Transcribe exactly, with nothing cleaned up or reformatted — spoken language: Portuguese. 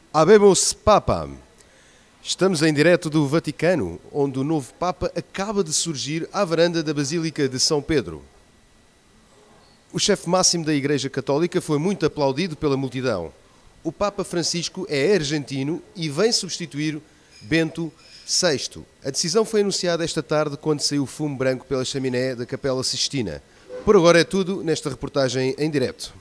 Habemus Papa. Estamos em direto do Vaticano, onde o novo Papa acaba de surgir à varanda da Basílica de São Pedro. O chefe máximo da Igreja Católica foi muito aplaudido pela multidão. O Papa Francisco é argentino e vem substituir Bento sexto. A decisão foi anunciada esta tarde quando saiu fumo branco pela chaminé da Capela Sistina. Por agora é tudo nesta reportagem em direto.